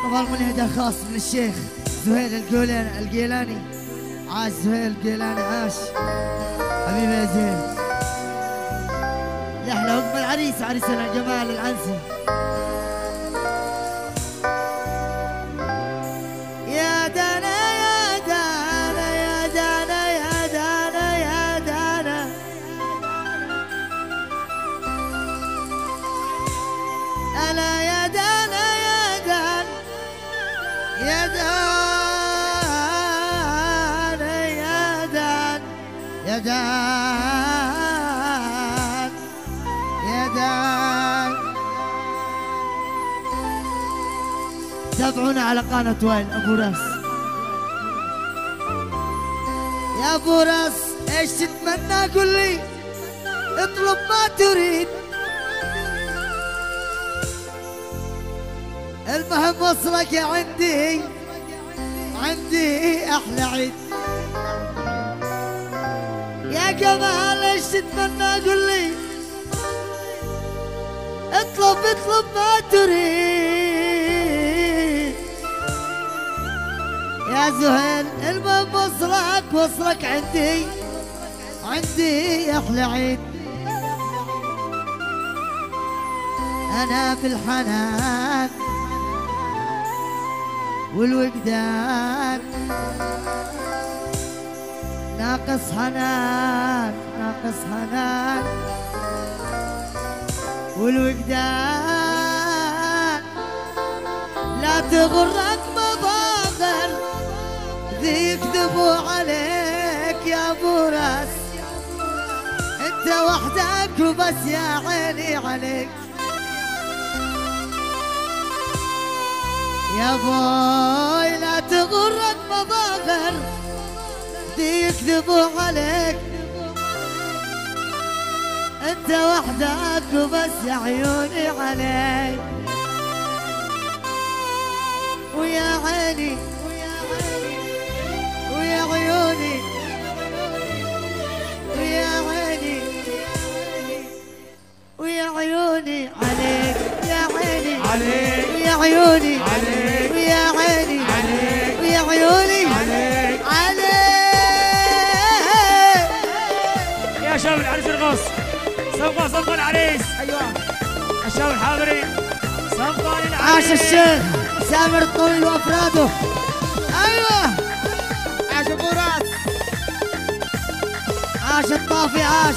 طبعا منهدة خاص من الشيخ زهير القيلاني. عاش زهير القيلاني، عاش حبيبي يا زهير. يحلى حكم العريس، عريسنا جمال العنسي. يا دانا يا دانا يا دانا يا دانا يا دانا، ألا يا دانا يا دان يا دان يا دان يا دان يا دان. تابعونا على قناة وائل أبو راس. يا أبو راس إيش تتمنى قل لي، اطلب ما تريد، المهم وصلك يا عندي أحلى عيد. يا جمال إيش تتمنى قل لي، اطلب ما تريد. يا زهير المهم وصلك عندي أحلى عيد. أنا في الحنان والوجدان ناقص حنان والوجدان. لا تغرك مظاهر ذي يكذبوا عليك يا ابو راس، انت وحدك وبس يا عيني عليك. يا بوي لا تغرك مظاهر ذي يكذبوا عليك، انت وحدك وبس يا عيوني عليك. ويا عيني ويا عيوني ويا عيني ويا عيوني عليك، يا عيني عليك ويا عيوني عليك ويا عيني عليك ويا عيوني عليك عليك. يا شباب العريس الغص، صفقة العريس. ايوه الشباب الحاضرين، صفقة للعريس. عاش الشيخ سامر الطويل وافراده. ايوه عاش ابو راس، عاش الطافي، عاش.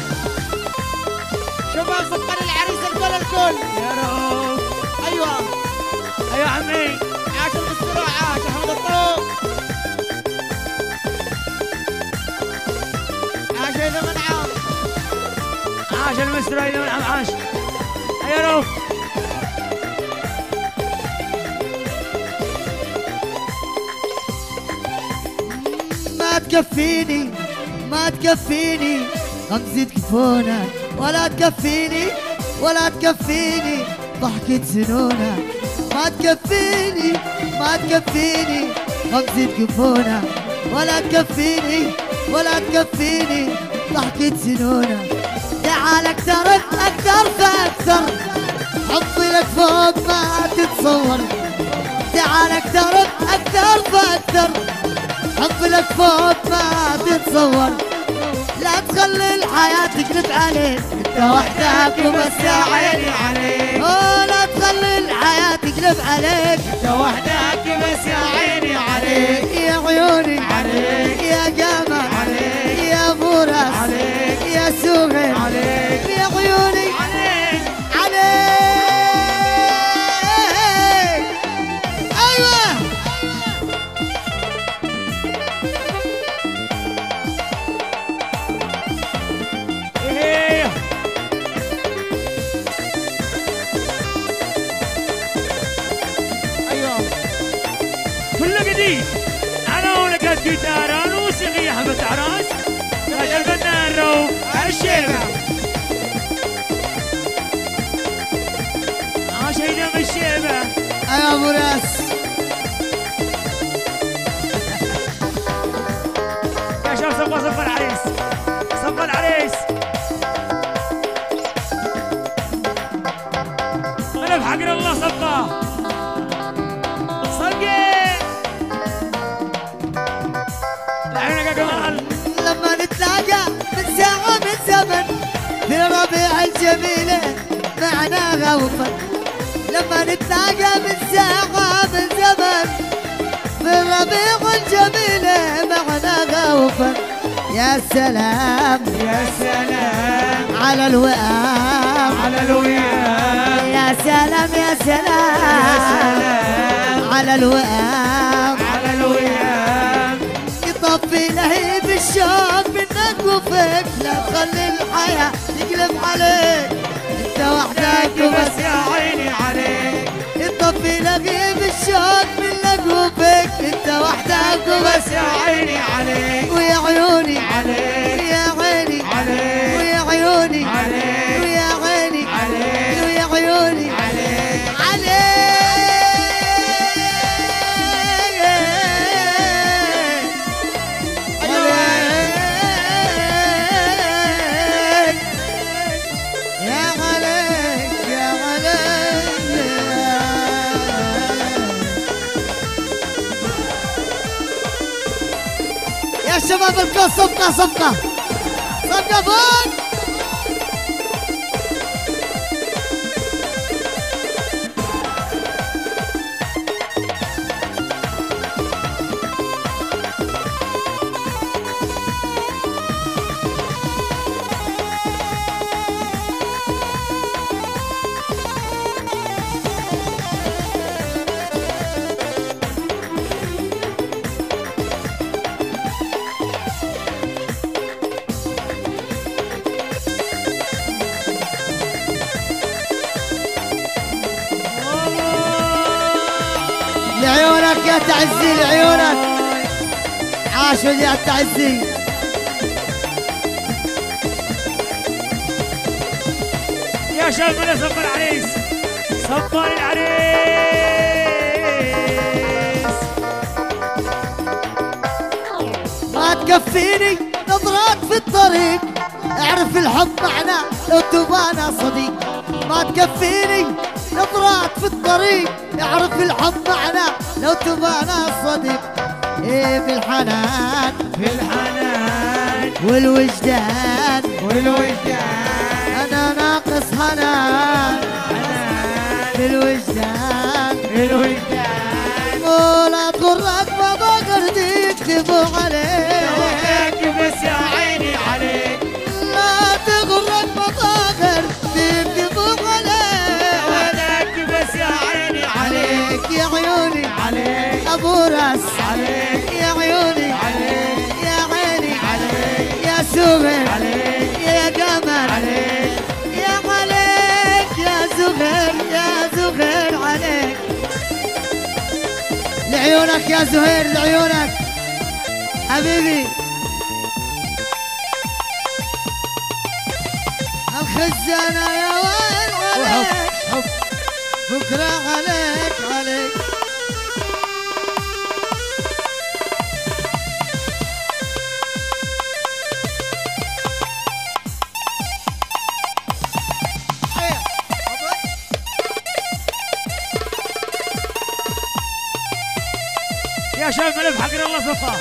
شباب صفقة للعريس الكل. يا رب. ايوه عمي. عاش المستروع، عاش احمد الطوق، عاش اذا منعم، عاش المستر ايضا من عاش. يا رب. ما تكفيني غمزة كفونة، ولا تكفيني ضحكة سنونة. ما تكفيني غمزة كفونة، ولا تكفيني ضحكة سنونة. تعال أكثر فأكثر، حبي لك فوق ما تتصور. تعال أكثر فأكثر، حبي لك فوق ما تتصور. لا تخلي الحياة تقلب عليك، انت وحدك وبس يا عيني عليك. لا تخلي الحياة تقلب عليك، انت وحدك بس يا عيني عليك. يا عيوني عليك، يا جمال عليك، يا ابو راس عليك، يا سوغل عليك، يا عيوني عليك. ايوه كله جديد. انا ولقيت جيتار وموسيقى حبة عراس، هذا الفنان روف الشيبة. عاشينا بالشيبة. ايوه ابو راس. يا شباب صفقة العريس، صفقة العريس. غلب حق الله صفقة. لما نتلاقى من ساعة من زمن في الربيع الجميلة معناها وفن. لما نتلاقى من ساعة من زمن في الربيع الجميلة معناها وفن. يا سلام يا سلام على الوئام على الوئام يا سلام يا سلام يا سلام على الوئام على الوئام يطفي لهيب الشوق منك وفيك لا تخلي الحياة تقلب عليك انت وحدك بس وبس. يا عيني عليك يطفي لهيب الشوق منك وفيك انت وحدك وبس. بس يا عيني عليك ويا عيوني عليك ويا عيني عليك ويا عيوني عليك ويا عيني عليك ويا عيوني عليك يا شباب الكل صفقة صفقة صفقة فوق. لعيونك يا تعزي لعيونك عاشوا يا تعزي. يا شباب صبر العريس صبر العريس. ما تكفيني نظرات في الطريق اعرف الحب معناه لو تبانا صديق. ما تكفيني نظرات في الطريق اعرف الحب معناه لو تبانا صديق. ايه بالحنان بالحنان والوجدان والوجدان انا ناقص حنان بالوجدان الوجدان ولا تغرك مضاقر يكتبوا عليك بس يا عيني عليك لا تغرك مضاقر يكتبوا عليك ولك بس يا عيني عليك يا عيوني عليك ابو راس عليك يا عيوني عليك يا عيني عليك يا سوغر عليك يا قمر عليك يا عليك يا زهير يا زهير عليك. لعيونك يا زهير لعيونك حبيبي. الخزانة يا وين عليك حب بكرة عليك عليك. يا شباب ملف حق الله صفا.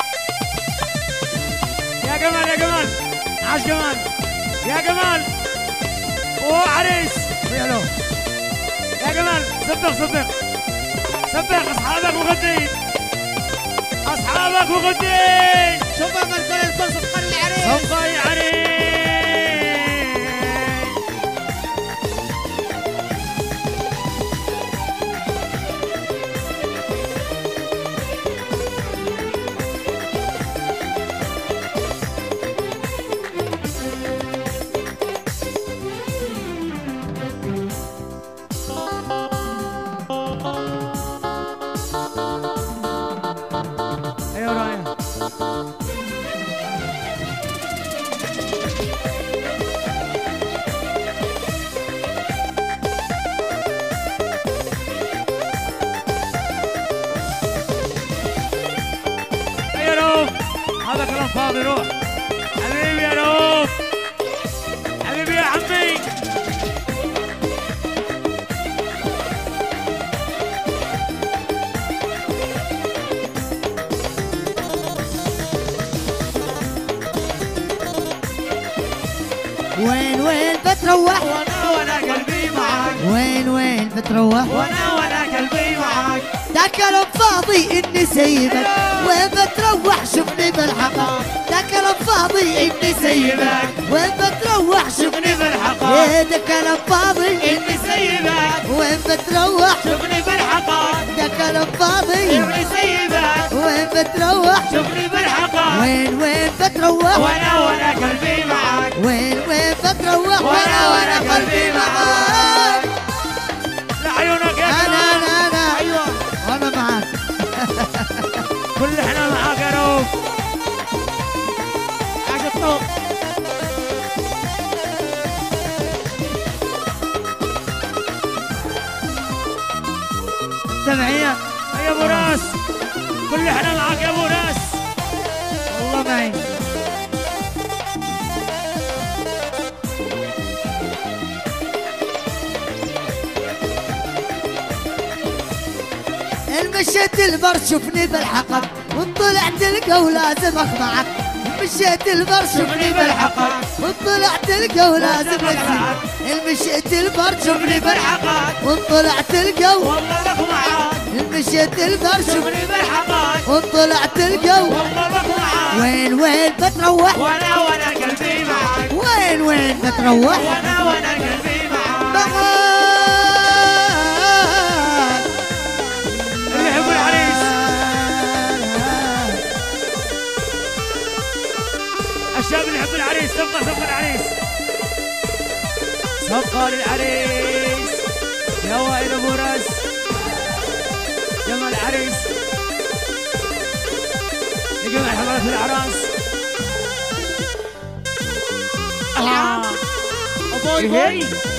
يا جمال يا جمال عاش جمال يا جمال وعريس يا يا جمال صدق صدق صدق اصحابك وغدين اصحابك وغدين. شوف الكل صفقة العريس صفا يا عريس. ايوه رايح. يا روف هذا كلام فاضي روح حبيبي يا روف حبيبي يا عمي. بتروح وانا قلبي معاك وين بتروح وانا قلبي معاك ده كلام فاضي اني سيبك وين بتروح شوفني بالحقائق ده كلام فاضي اني سيبك وين بتروح شوفني بالحقائق ايه ده كلام فاضي اني سيبك وين بتروح شوفني بالحقائق ده كلام فاضي اني سيبك وين بتروح شوفني بالحقائق وين بتروح وانا قلبي معاك وين بتروح وانا قلبي معاك لعيونك يا انا كمان انا ايوه وانا معاك كل احنا معاك يا روف عاش الطوق سمعيه يا ابو راس كل احنا معاك يا ابو راس والله معي مشيت البر شوفني بالحقب وطلعت القو لازم اخضعك مشيت البر شوفني بالحقب وطلعت القو لازم اخضعك مشيت البر شوفني بالحقب وطلعت القو والله لك معاك مشيت البر شوفني شوفني بالحقائق وطلعت القو والله لك معاك وين بتروح وانا قلبي معاك وين بتروح وانا قلبي معاك اللي يحب العريس الشباب اللي يحب العريس صفقة العريس صفقة للعريس يا وائل ابو راس جمال العريس لجميع حضرات الاعراس ابوي هي